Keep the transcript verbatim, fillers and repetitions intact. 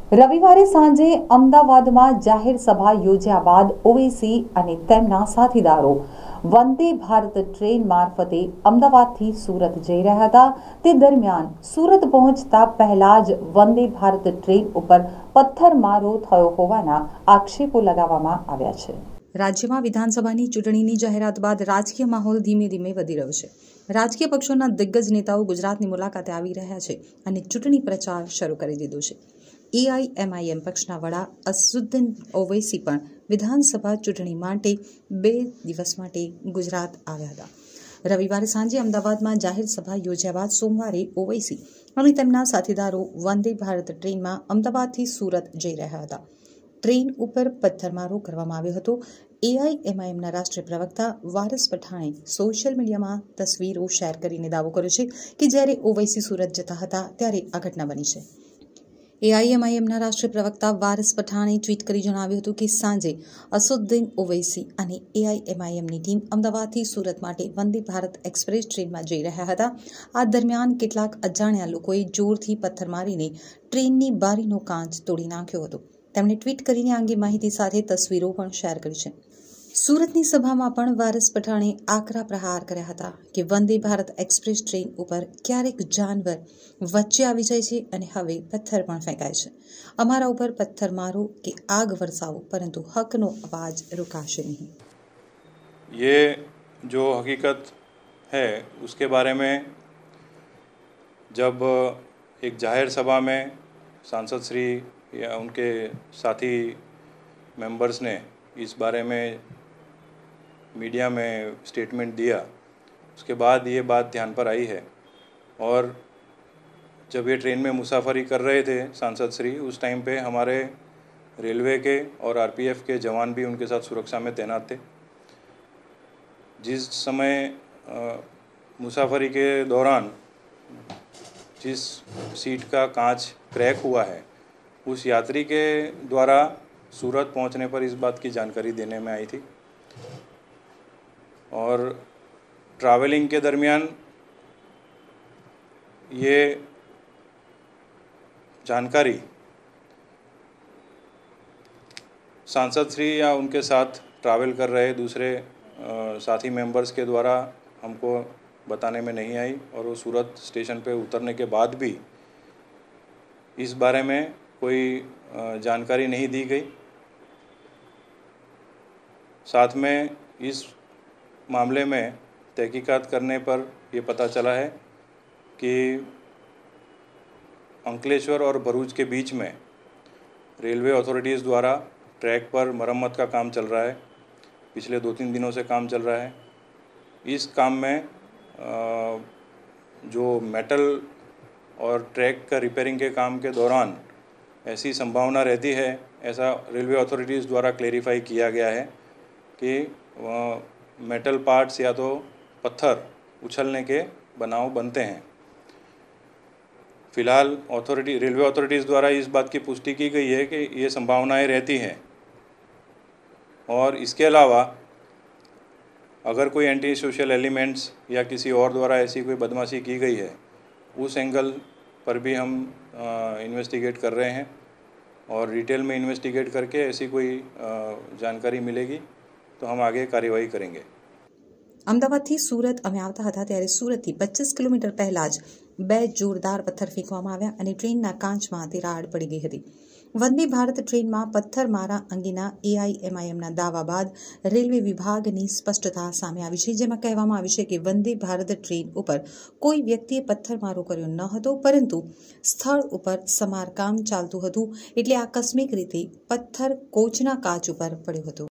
રવિવારે સાંજે અમદાવાદમાં જાહેર સભા યોજ્યા બાદ ઓવૈસી અને તેમના સાથીદારો વંદે ભારત ટ્રેન મારફતે અમદાવાદથી સુરત જઈ રહ્યા હતા। તે દરમિયાન સુરત પહોંચતા પહેલા જ વંદે ભારત ટ્રેન ઉપર પથ્થરમારો થયો હોવાના આક્ષેપો લગાવવામાં આવ્યા છે। રાજ્યમાં વિધાનસભાની ચૂંટણીની જાહેરાત બાદ રાજકીય માહોલ ધીમે ધીમે વધી રહ્યો છે। રાજકીય પક્ષોના દિગ્ગજ નેતાઓ ગુજરાતની મુલાકાતે આવી રહ્યા છે અને ચૂંટણી પ્રચાર શરૂ કરી દીધો છે। એઆઈએમઆઈએમ પક્ષના વડા અસદુદ્દીન ઓવૈસી પણ વિધાનસભા ચૂંટણી માટે બે દિવસ માટે ગુજરાત આવ્યા હતા। રવિવારે સાંજે અમદાવાદમાં જાહેર સભા યોજ્યા બાદ સોમવારે ઓવૈસી અને તેમના સાથીદારો વંદે ભારત ટ્રેનમાં અમદાવાદથી સુરત જઈ રહ્યા હતા। ટ્રેન ઉપર પથ્થરમારો કરવામાં આવ્યો હતો। એઆઈએમઆઈએમના રાષ્ટ્રીય પ્રવક્તા વારસ પઠાણે સોશિયલ મીડિયામાં તસવીરો શેર કરીને દાવો કર્યો છે કે જ્યારે ઓવૈસી સુરત જતા હતા ત્યારે આ ઘટના બની છે। એઆઈએમઆઈએમના રાષ્ટ્રીય પ્રવક્તા વારસ પઠાણે ટ્વીટ કરી જણાવ્યું હતું કે સાંજે અસદુદ્દીન ઓવૈસી અને એઆઈએમઆઈએમની ટીમ અમદાવાદથી સુરત માટે વંદે ભારત એક્સપ્રેસ ટ્રેનમાં જઈ રહ્યા હતા। આ દરમિયાન કેટલાક અજાણ્યા લોકોએ જોરથી પથ્થર મારીને ટ્રેનની બારીનો કાચ તોડી નાખ્યો હતો। તેમણે ટ્વીટ કરીને આ અંગે માહિતી સાથે તસવીરો પણ શેર કરી છે। સુરતની સભામાં પણ વારસ પઠાણે આકરા પ્રહાર કર્યા હતા કે વંદે ભારત એક્સપ્રેસ ટ્રેન ઉપર ક્યારેક જાનવર વચ્ચે આવી જાય છે અને હવે પથ્થર પણ ફેંકાય છે। અમારા ઉપર પથ્થર મારો કે આગ વરસાવો પરંતુ હકનો અવાજ रुकाशे नहीं। ये जो हकीकत है उसके बारे में जब एक जाहिर सभा में सांसद श्री या उनके साथी मेंबर्स ने इस बारे में मीडिया में स्टेटमेंट दिया, उसके बाद ये बात ध्यान पर आई है। और जब ये ट्रेन में मुसाफरी कर रहे थे सांसद श्री, उस टाइम पे हमारे रेलवे के और आरपीएफ के जवान भी उनके साथ सुरक्षा में तैनात थे। जिस समय मुसाफरी के दौरान जिस सीट का कांच क्रैक हुआ है उस यात्री के द्वारा सूरत पहुंचने पर इस बात की जानकारी देने में आई थी और ट्रैवलिंग के दरमियान ये जानकारी सांसद श्री या उनके साथ ट्रैवल कर रहे दूसरे साथी मेंबर्स के द्वारा हमको बताने में नहीं आई और वो सूरत स्टेशन पे उतरने के बाद भी इस बारे में कोई जानकारी नहीं दी गई। साथ में इस मामले में तहकीकात करने पर ये पता चला है कि अंकलेश्वर और भरूच के बीच में रेलवे अथॉरिटीज़ द्वारा ट्रैक पर मरम्मत का काम चल रहा है। पिछले दो तीन दिनों से काम चल रहा है। इस काम में जो मेटल और ट्रैक का रिपेयरिंग के काम के दौरान ऐसी संभावना रहती है, ऐसा रेलवे अथॉरिटीज़ द्वारा क्लेरिफाई किया गया है कि मेटल पार्ट्स या तो पत्थर उछलने के बनाव बनते हैं। फ़िलहाल अथॉरिटी रेलवे अथॉरिटीज़ द्वारा इस बात की पुष्टि की गई है कि ये संभावनाएं रहती हैं और इसके अलावा अगर कोई एंटी सोशल एलिमेंट्स या किसी और द्वारा ऐसी कोई बदमाशी की गई है उस एंगल पर भी हम इन्वेस्टिगेट कर रहे हैं और डिटेल में इन्वेस्टिगेट करके ऐसी कोई जानकारी मिलेगी तो हम आगे કાર્યવાહી करेंगे। અમદાવાદથી સુરત અમે આવતા હતા ત્યારે સુરતથી પચીસ કિલોમીટર પહેલા જ બે જોરદાર પથ્થર ફેંકવામાં આવ્યા અને ટ્રેનના કાચમાં તિરાડ પડી ગઈ હતી। વંદે ભારત ટ્રેનમાં પથ્થરમારા અંગેના એઆઈએમઆઈએમના દાવા બાદ રેલવે વિભાગની સ્પષ્ટતા સામે આવી છે, જેમાં કહેવામાં આવ્યું છે કે વંદે ભારત ટ્રેન ઉપર કોઈ વ્યક્તિએ પથ્થરમારો કર્યો ન હતો, પરંતુ સ્થળ ઉપર સમારકામ ચાલતું હતું એટલે આકસ્મિક રીતે પથ્થર કોચના કાચ ઉપર પડ્યો હતો।